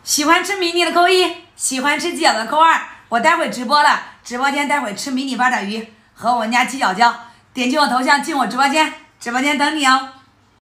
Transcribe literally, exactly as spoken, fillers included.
喜欢吃迷你的扣一，喜欢吃鸡脚的扣二。我待会直播了，直播间待会吃迷你八爪鱼，和我们家鸡脚椒。点击我头像进我直播间，直播间等你哦。